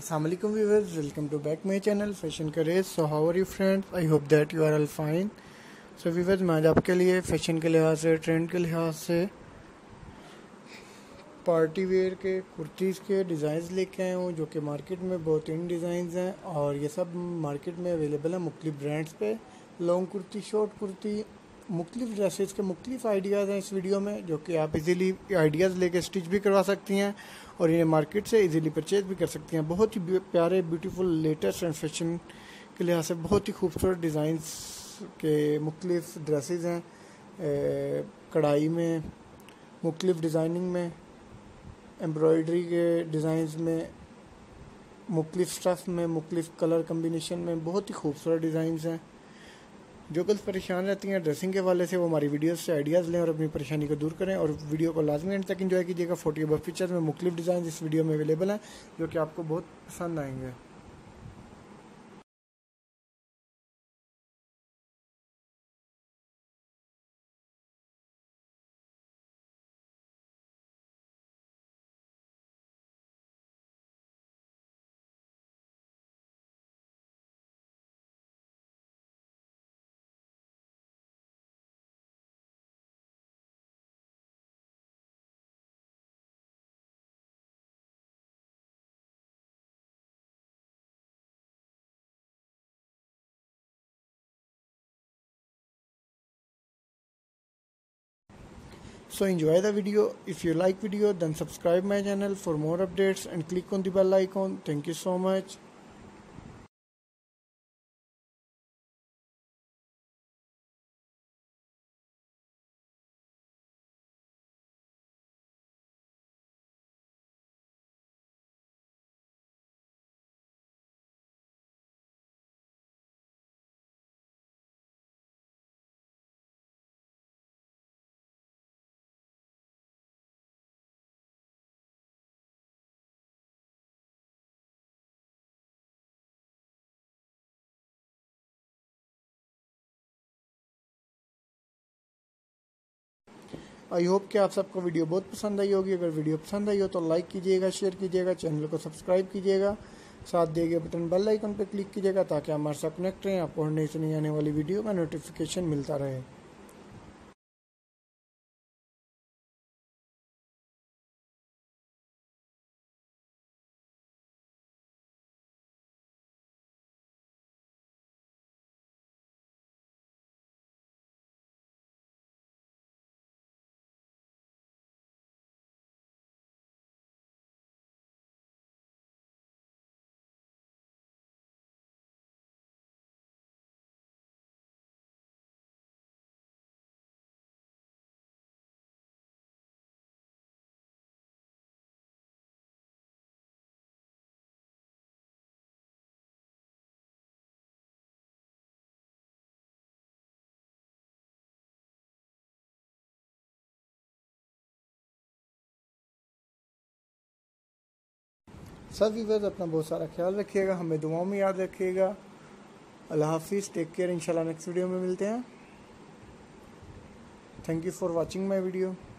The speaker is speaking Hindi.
Assalamualaikum viewers, welcome to back my channel Fashion Craze. So how are you friends? I hope that you are all fine. So viewers, मैं आज आपके लिए फैशन के लिहाज से, ट्रेंड के लिहाज से पार्टी वेयर के कुर्तीज़ के डिज़ाइंस लेके आया हूँ जो कि मार्केट में बहुत इन डिज़ाइंस हैं और ये सब मार्केट में अवेलेबल हैं मुख्तलिफ ब्रांड्स पे। लॉन्ग कुर्ती, शॉर्ट कुर्ती, मुख्तलिफ ड्रेसेस के मुख्तलिफ आइडियाज़ हैं इस वीडियो में जो कि आप इजीली आइडियाज़ लेके स्टिच भी करवा सकती हैं और इन्हें मार्केट से इजीली परचेज भी कर सकती हैं। बहुत ही प्यारे, ब्यूटीफुल, लेटेस्ट एंड फैशन के लिहाज से बहुत ही खूबसूरत डिज़ाइंस के मुख्तलिफ ड्रेसेस हैं, कढ़ाई में, मुख्तलिफ डिज़ाइनिंग में, एम्ब्रॉयडरी के डिज़ाइंस में, मुख्तलिफ स्टफ़ में, मुख्तलिफ कलर कम्बिनेशन में बहुत ही खूबसूरत डिज़ाइंस हैं। जो गर्ल्स परेशान रहती हैं ड्रेसिंग के वाले से वो हमारी वीडियोस से आइडियाज़ लें और अपनी परेशानी को दूर करें और वीडियो को लाजमी एंड तक एंजॉय कीजिएगा। 40 अबव पिक्चर्स में मुख्तलिफ डिज़ाइन इस वीडियो में अवेलेबल हैं जो कि आपको बहुत पसंद आएंगे। So enjoy the video. If you like video, then subscribe my channel for more updates and click on the bell icon. Thank you so much. I hope कि आप सबको वीडियो बहुत पसंद आई होगी। अगर वीडियो पसंद आई हो तो लाइक कीजिएगा, शेयर कीजिएगा, चैनल को सब्सक्राइब कीजिएगा, साथ दिए गए बटन बेल आइकन पर क्लिक कीजिएगा ताकि हमारे साथ कनेक्ट रहें, आपको हर नई से नई आने वाली वीडियो का नोटिफिकेशन मिलता रहे। सब व्यूअर्स अपना बहुत सारा ख्याल रखिएगा, हमें दुआओं में याद रखिएगा। अल्लाह हाफिज़, टेक केयर। इंशाल्लाह नेक्स्ट वीडियो में मिलते हैं। Thank you for watching my video.